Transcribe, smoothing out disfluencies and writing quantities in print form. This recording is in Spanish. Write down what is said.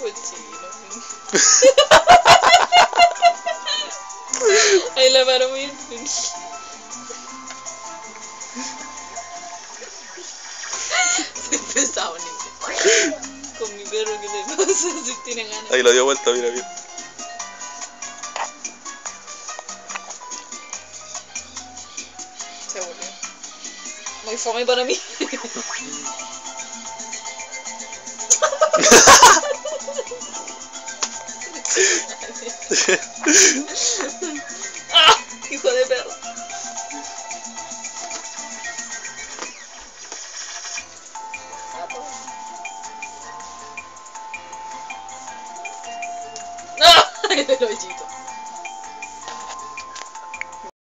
Cochino. Ahí la paro muy bien. Soy pesado, niño. Con mi perro, ¿qué le pasa? Si tiene ganas. Ahí la dio vuelta, mira bien. Se aburrió. Muy fome para mí. ¡Ah! Hijo de perro. ¡Ah! El hoyito.